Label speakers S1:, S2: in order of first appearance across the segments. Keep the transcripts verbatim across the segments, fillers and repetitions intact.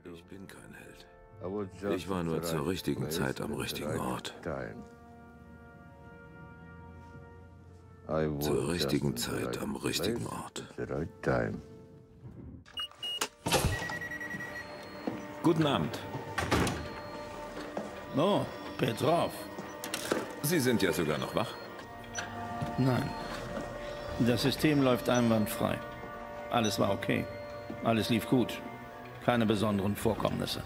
S1: Ich bin kein Held. Ich war nur zur richtigen Zeit am richtigen Ort. Zur richtigen Zeit am richtigen Ort. Guten Abend.
S2: Oh, Petrov.
S1: Sie sind ja sogar noch wach.
S2: Nein. Das System läuft einwandfrei. Alles war okay. Alles lief gut. Keine besonderen Vorkommnisse.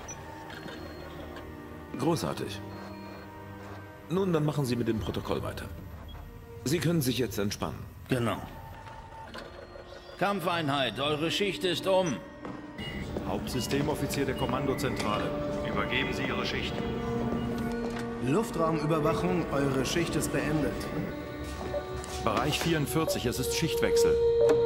S1: Großartig. Nun, dann machen Sie mit dem Protokoll weiter. Sie können sich jetzt entspannen.
S2: Genau. Kampfeinheit, eure Schicht ist um.
S3: Hauptsystemoffizier der Kommandozentrale.
S4: Übergeben Sie Ihre Schicht.
S5: Luftraumüberwachung, eure Schicht ist beendet.
S3: Bereich vierundvierzig, es ist Schichtwechsel.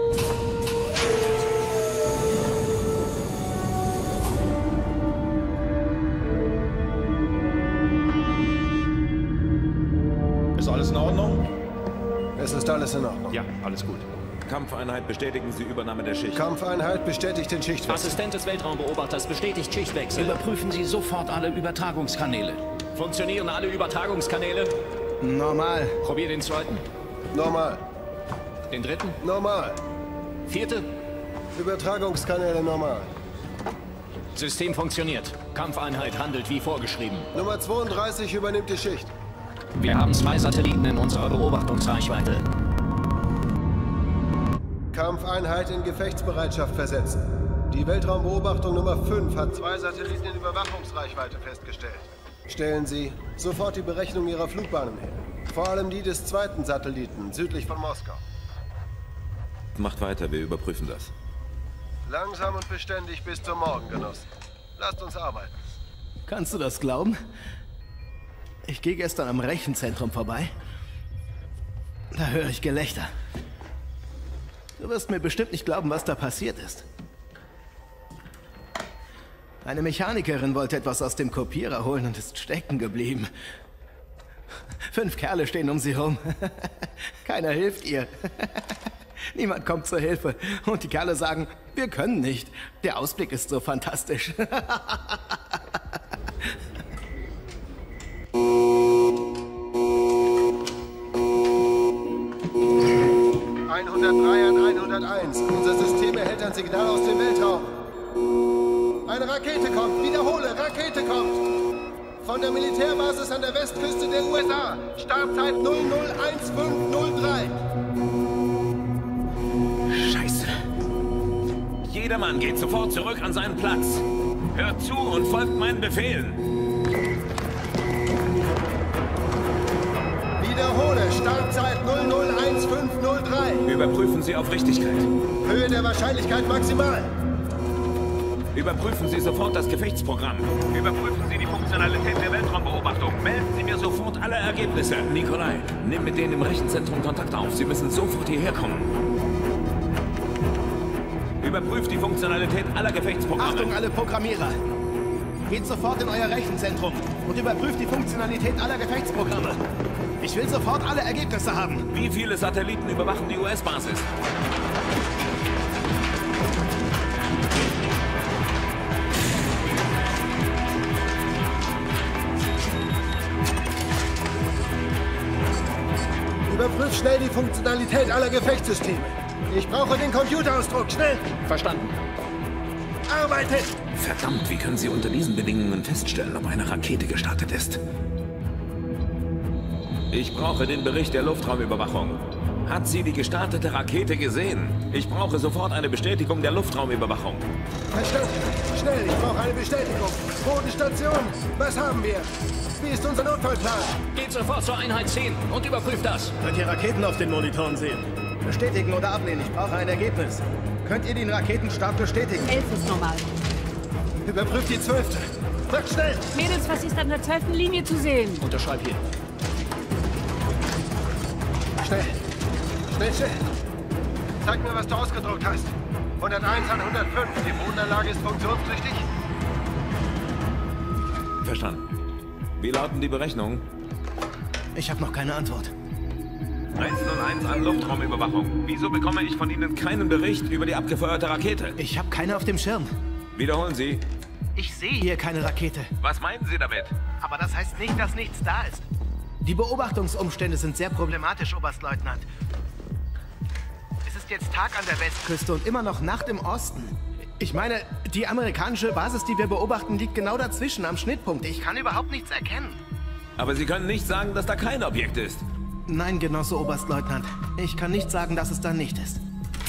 S6: Ist alles in Ordnung?
S5: Es ist alles in Ordnung.
S3: Ja, alles gut.
S1: Kampfeinheit, bestätigen Sie Übernahme der Schicht.
S5: Kampfeinheit bestätigt den Schichtwechsel.
S7: Assistent des Weltraumbeobachters bestätigt Schichtwechsel.
S2: Überprüfen Sie sofort alle Übertragungskanäle.
S7: Funktionieren alle Übertragungskanäle?
S5: Normal.
S7: Probier den zweiten.
S5: Normal.
S7: Den dritten?
S5: Normal.
S7: Vierte?
S5: Übertragungskanäle normal.
S7: System funktioniert. Kampfeinheit handelt wie vorgeschrieben.
S5: Nummer zweiunddreißig übernimmt die Schicht.
S7: Wir haben zwei Satelliten in unserer Beobachtungsreichweite.
S5: Kampfeinheit in Gefechtsbereitschaft versetzen. Die Weltraumbeobachtung Nummer fünf hat zwei Satelliten in Überwachungsreichweite festgestellt. Stellen Sie sofort die Berechnung Ihrer Flugbahnen her. Vor allem die des zweiten Satelliten, südlich von Moskau.
S1: Macht weiter, wir überprüfen das.
S5: Langsam und beständig bis zum Morgen, Genossen. Lasst uns arbeiten.
S8: Kannst du das glauben? Ich gehe gestern am Rechenzentrum vorbei. Da höre ich Gelächter. Du wirst mir bestimmt nicht glauben, was da passiert ist. Eine Mechanikerin wollte etwas aus dem Kopierer holen und ist stecken geblieben. Fünf Kerle stehen um sie rum. Keiner hilft ihr. Niemand kommt zur Hilfe. Und die Kerle sagen, wir können nicht. Der Ausblick ist so fantastisch.
S5: hundertdrei an hunderteins. Unser System erhält ein Signal aus dem Weltraum. Eine Rakete kommt. Wiederhole, Rakete kommt. Von der Militärbasis an der Westküste der U S A. Startzeit null null eins fünf null drei.
S1: Scheiße. Jeder Mann geht sofort zurück an seinen Platz. Hört zu und folgt meinen Befehlen.
S5: Wiederhole, Startzeit null null eins fünf null drei.
S1: Überprüfen Sie auf Richtigkeit.
S5: Höhe der Wahrscheinlichkeit maximal.
S1: Überprüfen Sie sofort das Gefechtsprogramm. Überprüfen Sie die Funktionalität der Weltraumbeobachtung. Melden Sie mir sofort alle Ergebnisse. Nikolai, nimm mit denen im Rechenzentrum Kontakt auf. Sie müssen sofort hierher kommen. Überprüft die Funktionalität aller Gefechtsprogramme.
S8: Achtung, alle Programmierer! Geht sofort in euer Rechenzentrum und überprüft die Funktionalität aller Gefechtsprogramme. Ich will sofort alle Ergebnisse haben.
S1: Wie viele Satelliten überwachen die U S-Basis?
S5: Überprüf schnell die Funktionalität aller Gefechtssysteme. Ich brauche den Computerausdruck, schnell!
S7: Verstanden.
S5: Arbeitet!
S1: Verdammt, wie können Sie unter diesen Bedingungen feststellen, ob eine Rakete gestartet ist? Ich brauche den Bericht der Luftraumüberwachung. Hat sie die gestartete Rakete gesehen? Ich brauche sofort eine Bestätigung der Luftraumüberwachung.
S5: Verstanden. Schnell, ich brauche eine Bestätigung. Bodenstation, was haben wir? Wie ist unser Notfallplan?
S7: Geht sofort zur Einheit zehn und überprüft das.
S8: Könnt ihr Raketen auf den Monitoren sehen? Bestätigen oder ablehnen, ich brauche ein Ergebnis. Könnt ihr den Raketenstart bestätigen?
S9: elf ist normal.
S5: Überprüft die zwölfte. Macht schnell!
S9: Mädels, was ist an der zwölften Linie zu sehen?
S7: Unterschreib hier.
S5: Schnell! Schnell, schnell! Sag mir, was du ausgedruckt hast. hunderteins an hundertfünf. Die Bodenanlage ist funktionstüchtig?
S1: Verstanden. Wie lauten die Berechnungen?
S8: Ich habe noch keine Antwort.
S1: eins null eins an Luftraumüberwachung. Wieso bekomme ich von Ihnen keinen Bericht über die abgefeuerte Rakete?
S8: Ich habe keine auf dem Schirm.
S1: Wiederholen Sie.
S8: Ich sehe hier keine Rakete.
S1: Was meinen Sie damit?
S8: Aber das heißt nicht, dass nichts da ist. Die Beobachtungsumstände sind sehr problematisch, Oberstleutnant. Es ist jetzt Tag an der Westküste und immer noch Nacht im Osten. Ich meine, die amerikanische Basis, die wir beobachten, liegt genau dazwischen, am Schnittpunkt. Ich kann überhaupt nichts erkennen.
S1: Aber Sie können nicht sagen, dass da kein Objekt ist.
S8: Nein, Genosse Oberstleutnant. Ich kann nicht sagen, dass es da nicht ist.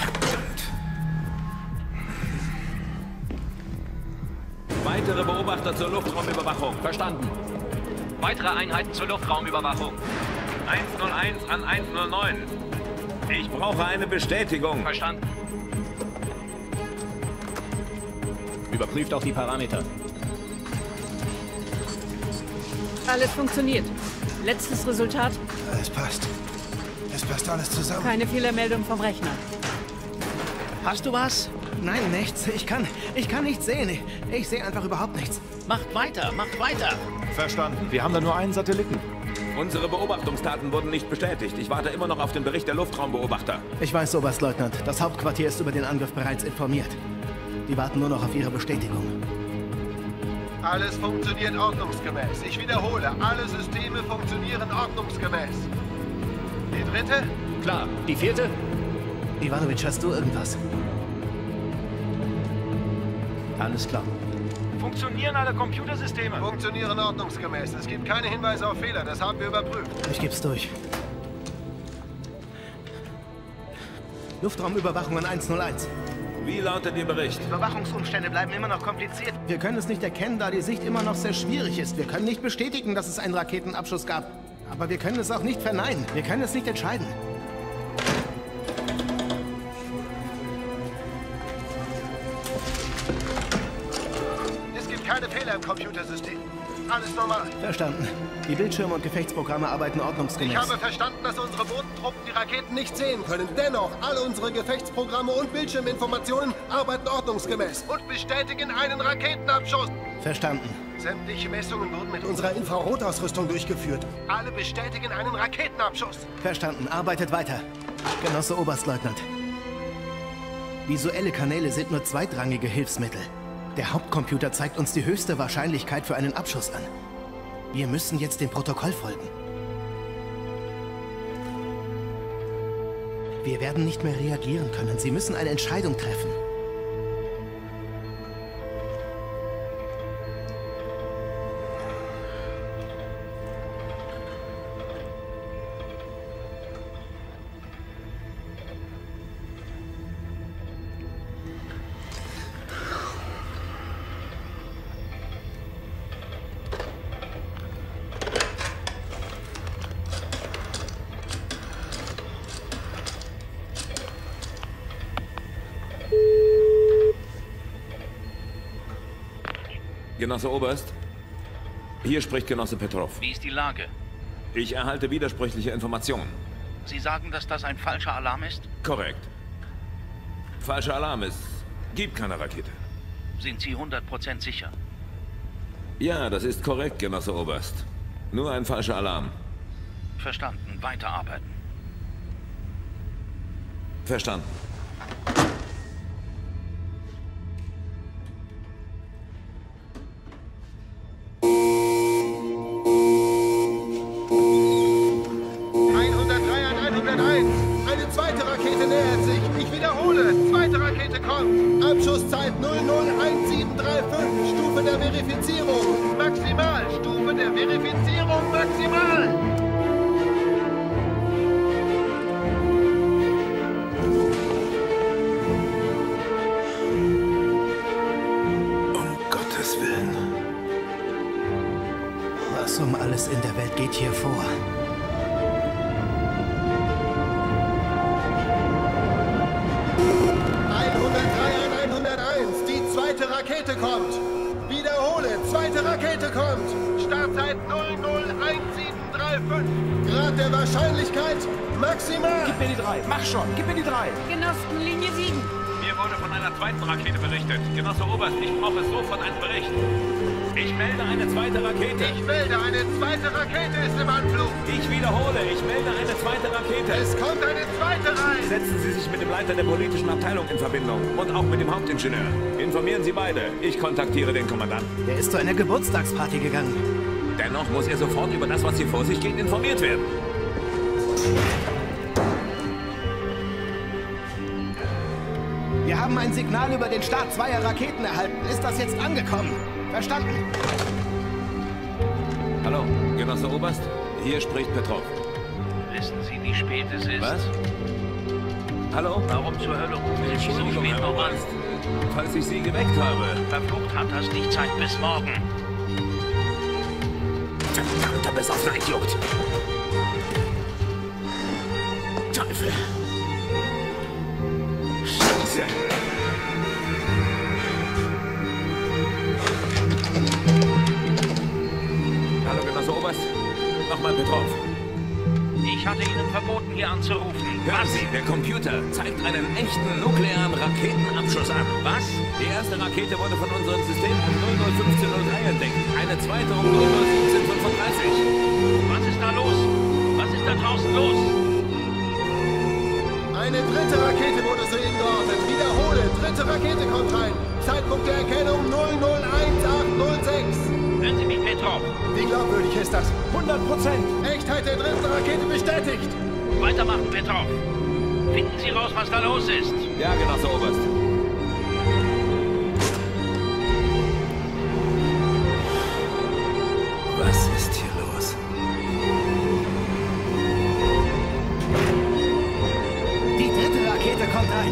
S1: Weitere Beobachter zur Luftraumüberwachung.
S7: Verstanden. Weitere Einheiten zur Luftraumüberwachung.
S1: hunderteins an hundertneun. Ich brauche eine Bestätigung.
S7: Verstanden. Überprüft auch die Parameter.
S9: Alles funktioniert. Letztes Resultat.
S5: Es passt. Es passt alles zusammen.
S9: Keine Fehlermeldung vom Rechner.
S8: Hast du was? Nein, nichts. Ich kann, ich kann nichts sehen. Ich, ich sehe einfach überhaupt nichts.
S7: Macht weiter, macht weiter.
S3: Verstanden. Wir haben da nur einen Satelliten.
S1: Unsere Beobachtungsdaten wurden nicht bestätigt. Ich warte immer noch auf den Bericht der Luftraumbeobachter.
S8: Ich weiß, Oberstleutnant. Das Hauptquartier ist über den Angriff bereits informiert. Die warten nur noch auf ihre Bestätigung.
S5: Alles funktioniert ordnungsgemäß. Ich wiederhole, alle Systeme funktionieren ordnungsgemäß. Die dritte?
S7: Klar. Die vierte?
S8: Ivanovic, hast du irgendwas?
S2: Alles klar.
S6: Funktionieren alle Computersysteme?
S5: Funktionieren ordnungsgemäß. Es gibt keine Hinweise auf Fehler. Das haben wir überprüft.
S8: Ich geb's durch. Luftraumüberwachung an hunderteins.
S1: Wie lautet Ihr Bericht?
S8: Überwachungsumstände bleiben immer noch kompliziert. Wir können es nicht erkennen, da die Sicht immer noch sehr schwierig ist. Wir können nicht bestätigen, dass es einen Raketenabschuss gab. Aber wir können es auch nicht verneinen. Wir können es nicht entscheiden.
S5: Es gibt keine Fehler im Computersystem. Alles normal.
S8: Verstanden. Die Bildschirme und Gefechtsprogramme arbeiten ordnungsgemäß.
S5: Ich habe verstanden, dass unsere Bodentruppen die Raketen nicht sehen können. Dennoch, alle unsere Gefechtsprogramme und Bildschirminformationen arbeiten ordnungsgemäß und bestätigen einen Raketenabschuss.
S8: Verstanden.
S5: Sämtliche Messungen wurden mit unserer Infrarotausrüstung durchgeführt. Alle bestätigen einen Raketenabschuss.
S8: Verstanden. Arbeitet weiter. Genosse Oberstleutnant. Visuelle Kanäle sind nur zweitrangige Hilfsmittel. Der Hauptcomputer zeigt uns die höchste Wahrscheinlichkeit für einen Abschuss an. Wir müssen jetzt dem Protokoll folgen. Wir werden nicht mehr reagieren können. Sie müssen eine Entscheidung treffen.
S1: Genosse Oberst, hier spricht Genosse Petrov.
S7: Wie ist die Lage?
S1: Ich erhalte widersprüchliche Informationen.
S7: Sie sagen, dass das ein falscher Alarm ist?
S1: Korrekt. Falscher Alarm ist, gibt keine Rakete.
S7: Sind Sie hundert Prozent sicher?
S1: Ja, das ist korrekt, Genosse Oberst. Nur ein falscher Alarm.
S7: Verstanden. Weiterarbeiten.
S1: Verstanden.
S5: hundertdrei an hunderteins. Eine zweite Rakete nähert sich. Ich wiederhole, zweite Rakete kommt. Abschusszeit null null eins sieben drei fünf. Stufe der Verifizierung. Maximal. Stufe der Verifizierung. Maximal.
S8: Was um alles in der Welt geht hier vor?
S5: hundertdrei an hunderteins. Die zweite Rakete kommt. Wiederhole, zweite Rakete kommt. Startzeit null null eins sieben drei fünf. Grad der Wahrscheinlichkeit maximal.
S6: Gib mir die drei. Mach schon. Gib mir die drei.
S9: Genossen, Linie sieben.
S1: Wir wurde von einer zweiten Rakete berichtet. Genosse Oberst, ich brauche sofort einen Bericht. Ich melde eine zweite Rakete.
S5: Ich melde, eine zweite Rakete ist im Anflug.
S1: Ich wiederhole, ich melde eine zweite Rakete.
S5: Es kommt eine zweite rein.
S1: Setzen Sie sich mit dem Leiter der politischen Abteilung in Verbindung und auch mit dem Hauptingenieur. Informieren Sie beide. Ich kontaktiere den Kommandanten.
S8: Der ist zu einer Geburtstagsparty gegangen.
S1: Dennoch muss er sofort über das, was hier vor sich geht, informiert werden.
S8: Wir haben ein Signal über den Start zweier Raketen erhalten. Ist das jetzt angekommen? Verstanden.
S1: Hallo, Genosse Oberst. Hier spricht Petrov.
S7: Wissen Sie, wie spät es ist?
S1: Was? Hallo?
S7: Warum zur Hölle rufen Sie mich so
S1: Entschuldigung,
S7: spät
S1: Herr
S7: noch an?
S1: Oberst. Falls ich Sie geweckt habe.
S7: Verflucht hat das nicht Zeit bis morgen.
S1: Verdammter besoffener Idiot. Teufel. Scheiße. Hallo, Genosse Oberst. Nochmal Petrov.
S7: Ich hatte Ihnen verboten, hier anzurufen.
S1: Hören Sie, der Computer zeigt einen echten nuklearen Raketenabschuss an.
S7: Was?
S1: Die erste Rakete wurde von unserem System um null null fünfzehn null drei entdeckt. Eine zweite um null null siebzehn fünfunddreißig.
S7: Was ist da los? Was ist da draußen los?
S5: Eine dritte Rakete wurde soeben geordnet. Wiederhole, dritte Rakete kommt rein. Zeitpunkt der Erkennung null null eins acht null sechs.
S7: Hören Sie mich, Petrov.
S5: Wie glaubwürdig ist das? hundert Prozent. Echtheit der dritten Rakete bestätigt.
S7: Weitermachen, Petrov. Finden Sie raus, was da los ist.
S1: Ja, Genosse Oberst. Was ist hier los?
S8: Die dritte Rakete kommt rein.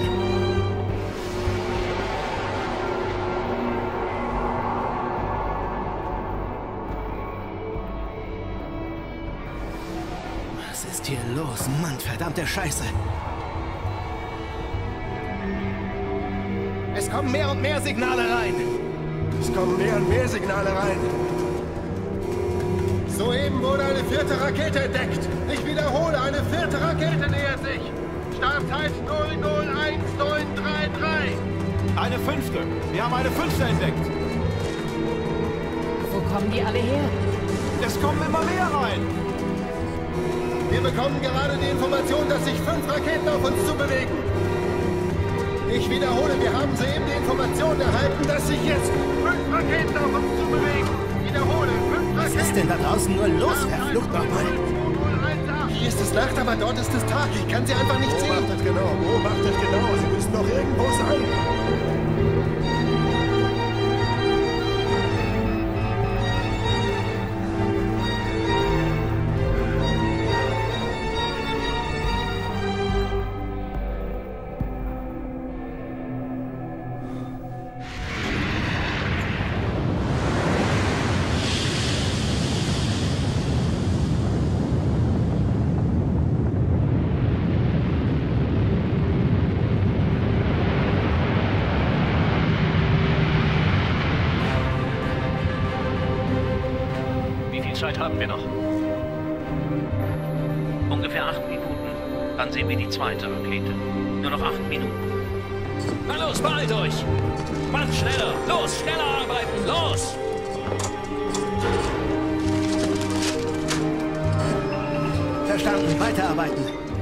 S8: Was ist hier los? Mann, verdammte Scheiße. Es kommen mehr und mehr Signale rein.
S5: Es kommen mehr und mehr Signale rein. Soeben wurde eine vierte Rakete entdeckt. Ich wiederhole, eine vierte Rakete nähert sich. Startzeit null null eins neun drei drei.
S3: Eine fünfte. Wir haben eine fünfte entdeckt.
S9: Wo kommen die alle her?
S3: Es kommen immer mehr rein.
S5: Wir bekommen gerade die Information, dass sich fünf Raketen auf uns zubewegen. Ich wiederhole, wir haben soeben die Information erhalten, dass sich jetzt fünf Raketen auf uns zubewegen. Wiederhole, fünf Raketen.
S8: Was ist denn da draußen nur los? Verflucht nochmal.
S5: Hier ist es Nacht, aber dort ist es Tag. Ich kann sie einfach nicht sehen.
S4: Beobachtet genau, beobachtet genau. Sie müssen doch irgendwo sein.
S7: Zeit haben wir noch? Ungefähr acht Minuten. Dann sehen wir die zweite Rakete. Nur noch acht Minuten. Na los, beeilt euch! Macht schneller! Los, schneller arbeiten! Los!
S8: Verstanden, weiterarbeiten.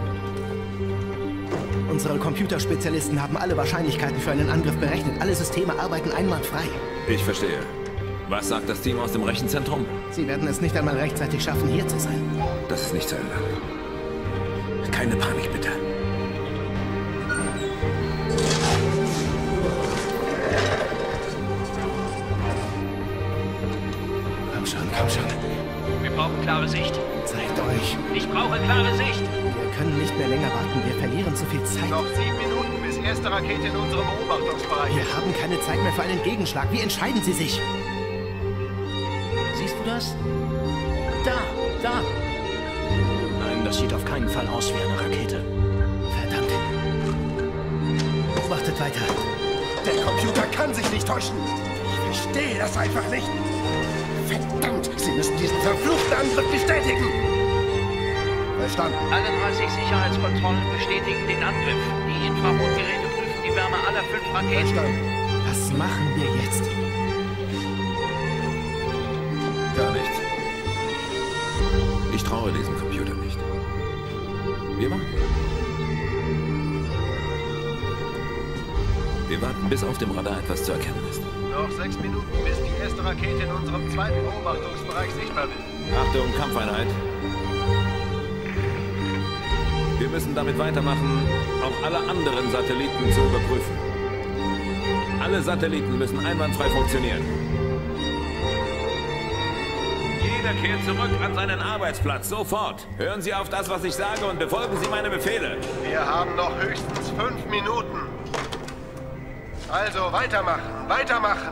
S8: Unsere Computerspezialisten haben alle Wahrscheinlichkeiten für einen Angriff berechnet. Alle Systeme arbeiten einwandfrei.
S1: Ich verstehe. Was sagt das Team aus dem Rechenzentrum?
S8: Sie werden es nicht einmal rechtzeitig schaffen, hier zu sein.
S1: Das ist nicht zu ändern. Keine Panik, bitte.
S8: Komm schon, komm schon.
S7: Wir brauchen klare Sicht.
S8: Zeigt euch.
S7: Ich brauche klare Sicht.
S8: Wir können nicht mehr länger warten. Wir verlieren zu viel Zeit.
S5: Noch sieben Minuten bis erste Rakete in unserem Beobachtungsbereich.
S8: Wir haben keine Zeit mehr für einen Gegenschlag. Wie entscheiden Sie sich?
S7: Siehst du das? Da, da. Nein, das sieht auf keinen Fall aus wie eine Rakete.
S8: Verdammt. Beobachtet weiter.
S5: Der Computer kann sich nicht täuschen. Ich verstehe das einfach nicht. Verdammt, Sie müssen diesen verfluchten Angriff bestätigen. Verstanden.
S7: Alle dreißig Sicherheitskontrollen bestätigen den Angriff. Die Infrarotgeräte prüfen die Abwärme aller fünf Raketen.
S8: Was machen wir jetzt?
S1: Gar nichts. Ich traue diesem Computer nicht. Wir warten. Wir warten, bis auf dem Radar etwas zu erkennen ist.
S5: Noch sechs Minuten, bis die erste Rakete in unserem zweiten Beobachtungsbereich sichtbar wird.
S1: Achtung, Kampfeinheit. Wir müssen damit weitermachen, auch alle anderen Satelliten zu überprüfen. Alle Satelliten müssen einwandfrei funktionieren. Jeder kehrt zurück an seinen Arbeitsplatz, sofort. Hören Sie auf das, was ich sage, und befolgen Sie meine Befehle.
S5: Wir haben noch höchstens fünf Minuten. Also weitermachen, weitermachen.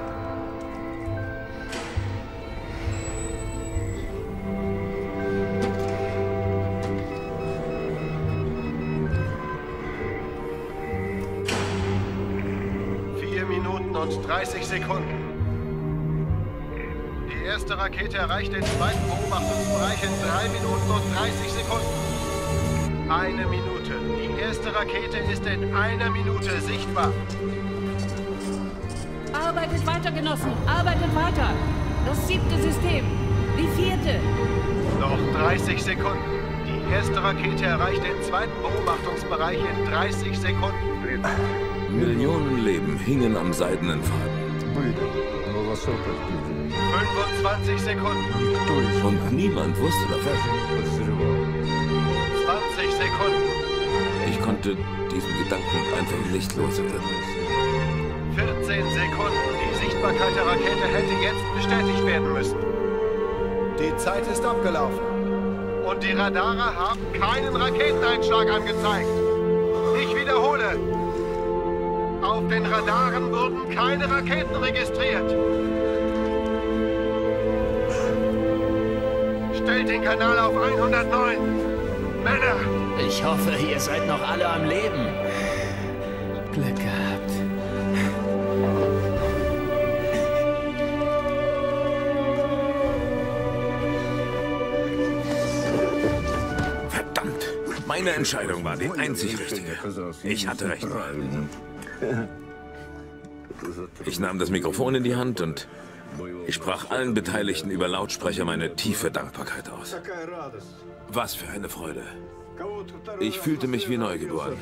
S5: Vier Minuten und dreißig Sekunden. Die erste Rakete erreicht den zweiten Beobachtungsbereich in drei Minuten und dreißig Sekunden. Eine Minute. Die erste Rakete ist in einer Minute sichtbar.
S9: Arbeitet weiter, Genossen. Arbeitet weiter. Das siebte System. Die vierte.
S5: Noch dreißig Sekunden. Die erste Rakete erreicht den zweiten Beobachtungsbereich in dreißig Sekunden.
S1: Millionen Leben hingen am seidenen Faden.
S5: fünfundzwanzig Sekunden.
S1: Und niemand wusste davon.
S5: zwanzig Sekunden.
S1: Ich konnte diesen Gedanken einfach nicht loswerden.
S5: vierzehn Sekunden. Die Sichtbarkeit der Rakete hätte jetzt bestätigt werden müssen. Die Zeit ist abgelaufen. Und die Radare haben keinen Raketeneinschlag angezeigt. Ich wiederhole. Auf den Radaren wurden keine Raketen registriert. Stellt den Kanal auf hundertneun. Männer!
S7: Ich hoffe, ihr seid noch alle am Leben.
S8: Glück gehabt.
S1: Verdammt! Meine Entscheidung war die einzig richtige. Ich hatte recht. Ich nahm das Mikrofon in die Hand und ich sprach allen Beteiligten über Lautsprecher meine tiefe Dankbarkeit aus. Was für eine Freude. Ich fühlte mich wie neugeboren.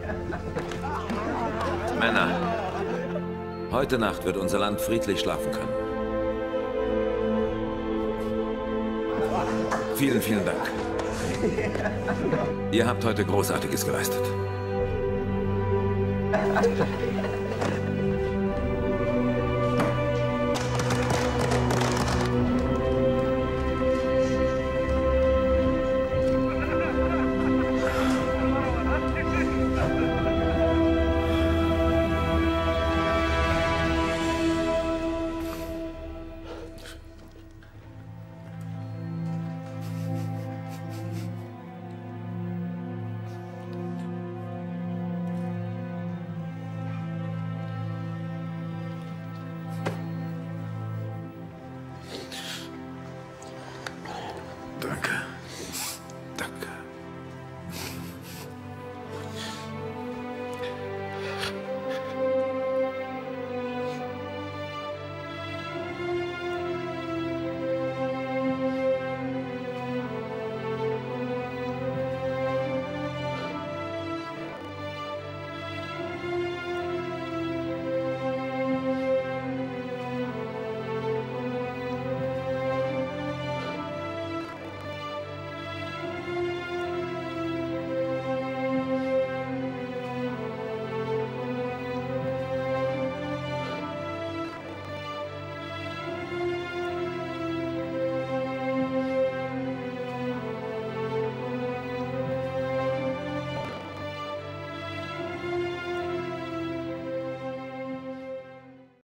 S1: Männer, heute Nacht wird unser Land friedlich schlafen können. Vielen, vielen Dank. Ihr habt heute Großartiges geleistet.